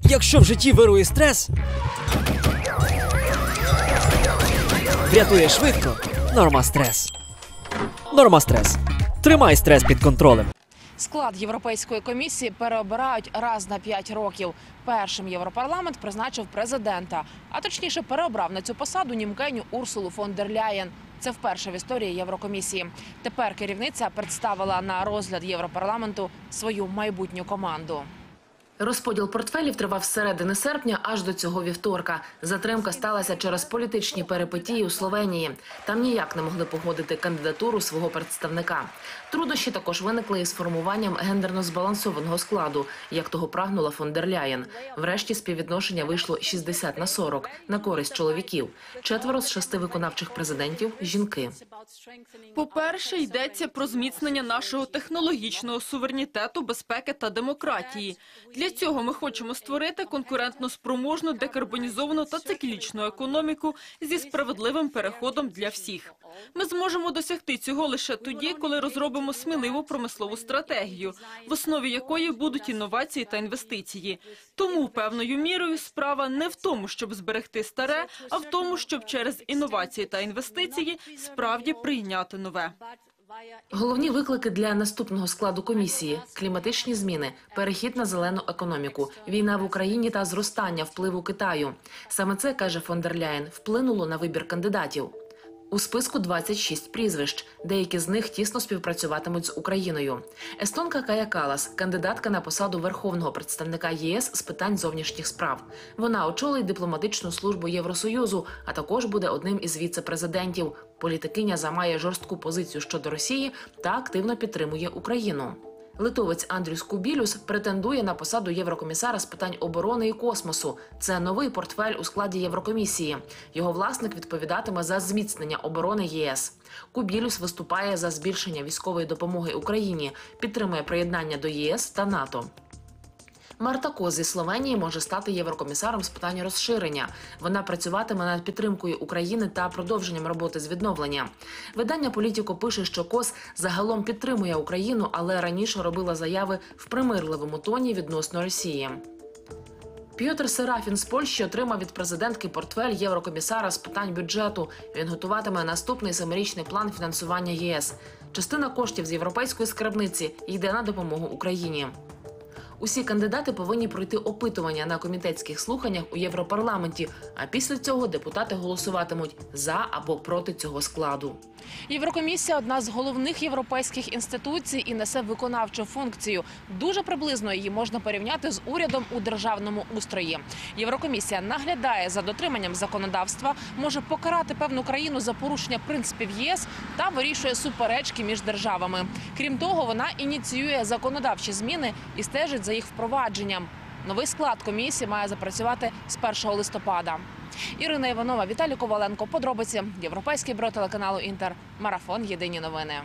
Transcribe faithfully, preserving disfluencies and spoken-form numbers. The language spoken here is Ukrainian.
Якщо в житті вирує стрес, врятує швидко Нормастрес. Нормастрес. Тримай стрес під контролем. Склад Європейської комісії переобирають раз на п'ять років. Першим Європарламент призначив президента, а точніше переобрав на цю посаду німкеню Урсулу фон дер Ляєн. Це вперше в історії Єврокомісії. Тепер керівниця представила на розгляд Європарламенту свою майбутню команду. Розподіл портфелів тривав з середини серпня аж до цього вівторка. Затримка сталася через політичні перипетії у Словенії. Там ніяк не могли погодити кандидатуру свого представника. Труднощі також виникли із формуванням гендерно збалансованого складу, як того прагнула фон дер Ляєн. Врешті співвідношення вийшло шістдесят на сорок на користь чоловіків. Четверо з шести виконавчих президентів – жінки. По-перше, йдеться про зміцнення нашого технологічного суверенітету, безпеки та демократії. Для цього ми хочемо створити конкурентно-спроможну, декарбонізовану та циклічну економіку зі справедливим переходом для всіх. Ми зможемо досягти цього лише тоді, коли розробимо сміливу промислову стратегію, в основі якої будуть інновації та інвестиції. Тому певною мірою справа не в тому, щоб зберегти старе, а в тому, щоб через інновації та інвестиції справді прийняти нове. Головні виклики для наступного складу комісії – кліматичні зміни, перехід на зелену економіку, війна в Україні та зростання впливу Китаю. Саме це, каже фон дер Ляєн, вплинуло на вибір кандидатів. У списку двадцять шість прізвищ, деякі з них тісно співпрацюватимуть з Україною. Естонка Кая Каллас – кандидатка на посаду Верховного представника ЄС з питань зовнішніх справ. Вона очолить дипломатичну службу Євросоюзу, а також буде одним із віце-президентів. Політикиня займає жорстку позицію щодо Росії та активно підтримує Україну. Литовець Андрюс Кубілюс претендує на посаду єврокомісара з питань оборони і космосу. Це новий портфель у складі Єврокомісії. Його власник відповідатиме за зміцнення оборони ЄС. Кубілюс виступає за збільшення військової допомоги Україні, підтримує приєднання до ЄС та НАТО. Марта Кос зі Словенії може стати єврокомісаром з питань розширення. Вона працюватиме над підтримкою України та продовженням роботи з відновлення. Видання «Політіко» пише, що Кос загалом підтримує Україну, але раніше робила заяви в примирливому тоні відносно Росії. Пьотр Серафін з Польщі отримав від президентки портфель єврокомісара з питань бюджету. Він готуватиме наступний семирічний план фінансування ЄС. Частина коштів з європейської скарбниці йде на допомогу Україні. Усі кандидати повинні пройти опитування на комітетських слуханнях у Європарламенті, а після цього депутати голосуватимуть за або проти цього складу. Єврокомісія – одна з головних європейських інституцій і несе виконавчу функцію. Дуже приблизно її можна порівняти з урядом у державному устрої. Єврокомісія наглядає за дотриманням законодавства, може покарати певну країну за порушення принципів ЄС та вирішує суперечки між державами. Крім того, вона ініціює законодавчі зміни і стежить за їх впровадженням. Новий склад комісії має запрацювати з першого листопада. Ірина Іванова, Віталій Коваленко. Подробиці. Європейський бюро телеканалу «Інтер». Марафон. Єдині новини.